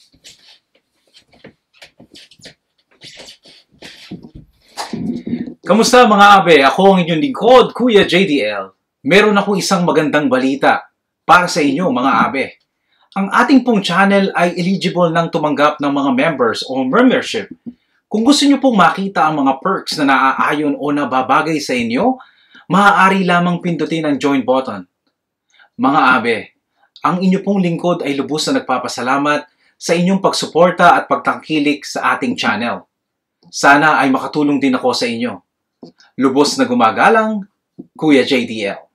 Kamusta mga abe? Ako ang inyong lingkod, Kuya JDL. Meron akong isang magandang balita para sa inyo mga abe. Ang ating pong channel ay eligible nang tumanggap ng mga members o membership. Kung gusto nyo pong makita ang mga perks na naaayon o nababagay sa inyo, maaari lamang pindutin ang join button. Mga abe, ang inyo pong lingkod ay lubos na nagpapasalamat sa inyong pagsuporta at pagtangkilik sa ating channel. Sana ay makatulong din ako sa inyo. Lubos na gumagalang, Kuya JDL.